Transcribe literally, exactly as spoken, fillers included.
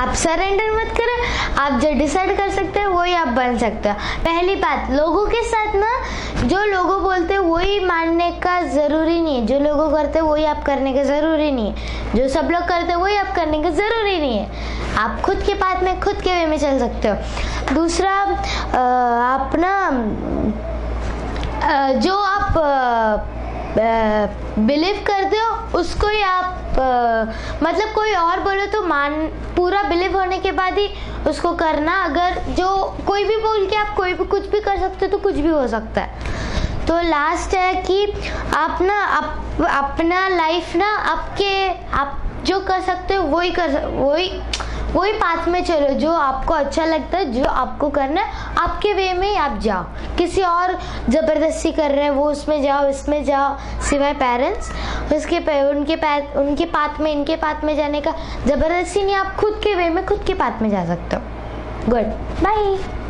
आप सरेंडर मत करें, आप जो डिसाइड कर सकते हैं वही आप बन सकते हो। पहली बात, लोगों के साथ ना जो लोगों बोलते हैं वही मानने का ज़रूरी नहीं है, जो लोगों करते हैं वही आप करने का ज़रूरी नहीं है, जो सब लोग करते हैं वही आप करने का ज़रूरी नहीं है। आप खुद के पाथ में खुद के वे में चल सकते हो। दूसरा, आप ना जो आप बिलीव करते हो उसको ही आप आ, मतलब कोई और बोले तो मान, पूरा बिलीव होने के बाद ही उसको करना। अगर जो कोई भी बोल के आप कोई भी कुछ भी कर सकते हो तो कुछ भी हो सकता है। तो लास्ट है कि आप ना आप अपना लाइफ ना आपके आप जो कर सकते हो वही कर वही वही पाथ में चलो, जो आपको अच्छा लगता है, जो आपको करना है आपके वे में ही आप जाओ। किसी और ज़बरदस्ती कर रहे हैं वो उसमें जाओ इसमें जाओ, सिवाय पेरेंट्स उसके उनके पाथ उनके पाथ में इनके पाथ में जाने का ज़बरदस्ती नहीं, आप खुद के वे में खुद के पाथ में जा सकते हो। Good bye.